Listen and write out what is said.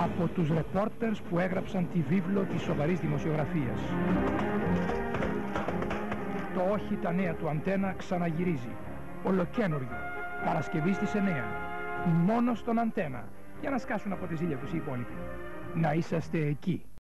από τους ρεπόρτερς που έγραψαν τη βίβλο της σοβαρής δημοσιογραφίας. Το όχι τα νέα του Αντένα ξαναγυρίζει. Ολοκαίνουργιο. Παρασκευή στις 9. Μόνο στον Αντένα. Για να σκάσουν από τη ζήλια τους οι υπόλοιποι. Να είσαστε εκεί.